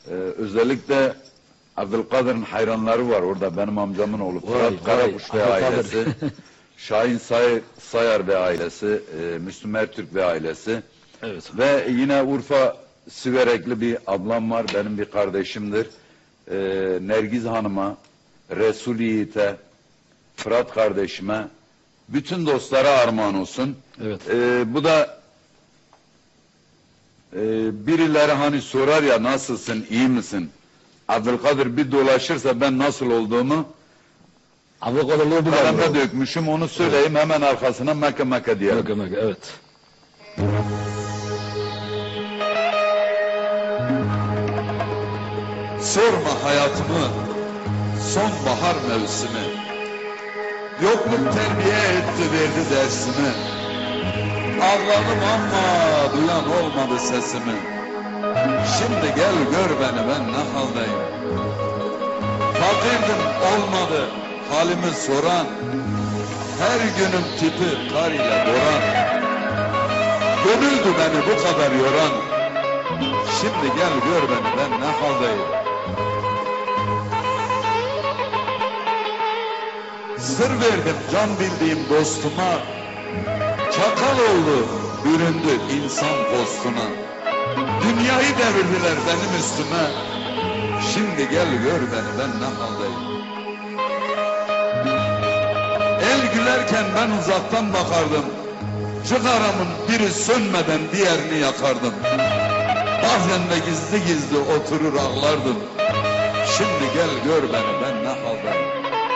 Özellikle Abdülkadir'in hayranları var orada, benim amcamın oğlu Fırat Karakuş ve ailesi, Şahin Sayar ve ailesi, Müslüm Ertürk ve ailesi. Evet. Ve yine Urfa Siverekli bir ablam var, benim bir kardeşimdir. Nergiz Hanım'a, Resul Yiğit'e, Fırat kardeşime, bütün dostlara armağan olsun. Evet. Bu da birileri hani sorar ya, nasılsın, iyi misin? Abdülkadir bir dolaşırsa ben nasıl olduğumu kaleme dökmüşüm, onu söyleyeyim, evet. Hemen arkasına Mekke Mekke diyelim. Mekke Mekke, evet. Sorma hayatımı, sonbahar mevsimi, yokluk terbiye etti, verdi dersimi. Ağladım ama duyan olmadı sesimi. Şimdi gel gör beni, ben ne haldeyim. Fakirdim, olmadı halimi soran, her günüm tipi kar ile boran. Gönüldü beni bu kadar yoran, şimdi gel gör beni, ben ne haldeyim. Sır verdim can bildiğim dostuma, çakal oldu, büründü insan postuna. Dünyayı devirdiler benim üstüme, şimdi gel gör beni, ben ne haldeyim. El gülerken ben uzaktan bakardım, çıgaramın biri sönmeden diğerini yakardım. Bazen de gizli gizli oturur ağlardım, şimdi gel gör beni, ben ne haldeyim.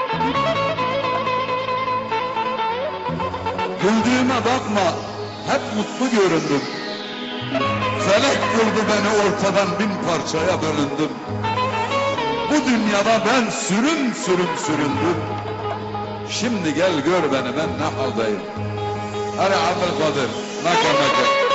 Güldüğüme bakma, hep mutlu göründüm. Felek vurdu beni ortadan, bin parçaya bölündüm. Bu dünyada ben sürüm süründüm. Şimdi gel gör beni, ben ne haldeyim. Hadi Abdülkadir, Mekke Mekke.